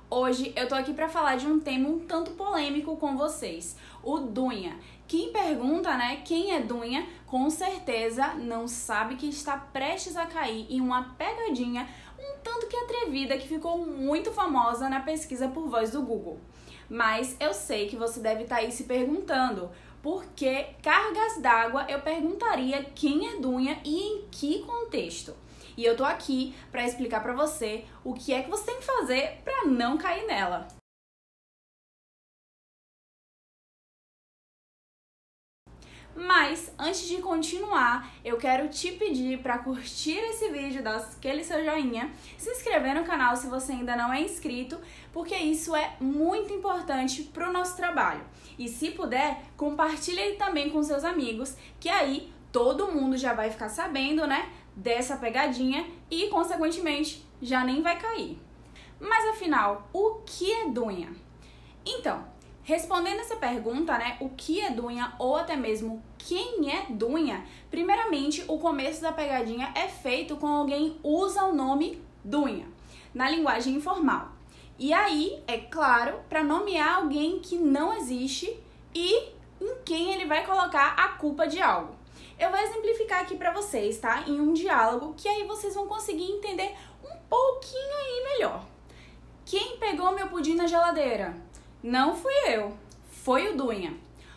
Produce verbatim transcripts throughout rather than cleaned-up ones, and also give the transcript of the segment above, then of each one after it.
Hoje eu tô aqui pra falar de um tema um tanto polêmico com vocês, o Dunha. Quem pergunta, né, quem é Dunha, com certeza não sabe que está prestes a cair em uma pegadinha um tanto que atrevida que ficou muito famosa na pesquisa por voz do Google. Mas eu sei que você deve estar aí se perguntando, por que cargas d'água eu perguntaria quem é Dunha e em que contexto? E eu tô aqui para explicar para você o que é que você tem que fazer para não cair nela. Mas, antes de continuar, eu quero te pedir para curtir esse vídeo, dar aquele seu joinha, se inscrever no canal se você ainda não é inscrito, porque isso é muito importante para o nosso trabalho. E se puder, compartilhe ele também com seus amigos, que aí todo mundo já vai ficar sabendo, né, dessa pegadinha e, consequentemente, já nem vai cair. Mas, afinal, o que é Dunha? Então, respondendo essa pergunta, né, o que é Dunha ou até mesmo quem é Dunha, primeiramente o começo da pegadinha é feito com alguém usa o nome Dunha, na linguagem informal. E aí, é claro, para nomear alguém que não existe e em quem ele vai colocar a culpa de algo. Eu vou exemplificar aqui para vocês, tá, em um diálogo, que aí vocês vão conseguir entender um pouquinho aí melhor. Quem pegou meu pudim na geladeira? Não fui eu, foi o Dunha.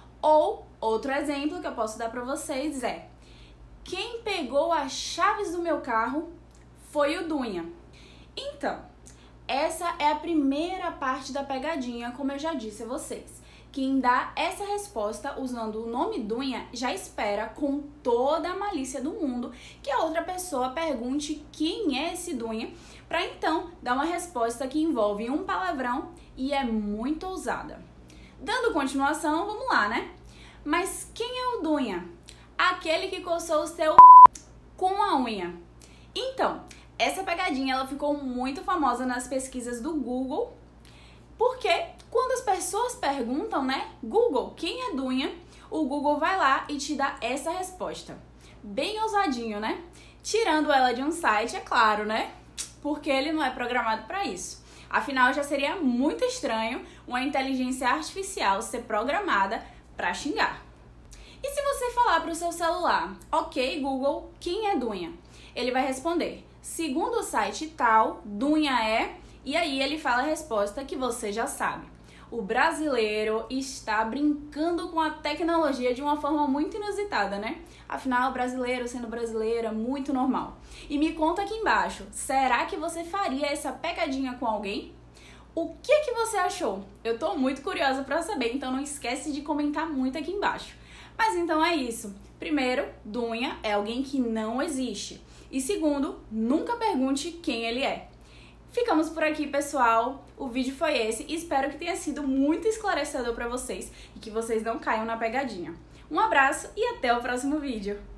Ou, outro exemplo que eu posso dar para vocês é: quem pegou as chaves do meu carro foi o Dunha. Então, essa é a primeira parte da pegadinha, como eu já disse a vocês. Quem dá essa resposta usando o nome Dunha já espera com toda a malícia do mundo que a outra pessoa pergunte quem é esse Dunha, para então dar uma resposta que envolve um palavrão e é muito ousada. Dando continuação, vamos lá, né? Mas quem é o Dunha? Aquele que coçou o seu com a unha. Então, essa pegadinha ela ficou muito famosa nas pesquisas do Google, porque quando as pessoas perguntam, né, Google, quem é Dunha? O Google vai lá e te dá essa resposta. Bem ousadinho, né? Tirando ela de um site, é claro, né? Porque ele não é programado para isso. Afinal, já seria muito estranho uma inteligência artificial ser programada para xingar. E se você falar para o seu celular, ok, Google, quem é Dunha? Ele vai responder, segundo o site tal, Dunha é... E aí ele fala a resposta que você já sabe. O brasileiro está brincando com a tecnologia de uma forma muito inusitada, né? Afinal, brasileiro sendo brasileira, muito normal. E me conta aqui embaixo, será que você faria essa pegadinha com alguém? O que que você achou? Eu tô muito curiosa para saber, então não esquece de comentar muito aqui embaixo. Mas então é isso. Primeiro, Dunha é alguém que não existe. E segundo, nunca pergunte quem ele é. Ficamos por aqui, pessoal. O vídeo foi esse. Espero que tenha sido muito esclarecedor para vocês e que vocês não caiam na pegadinha. Um abraço e até o próximo vídeo.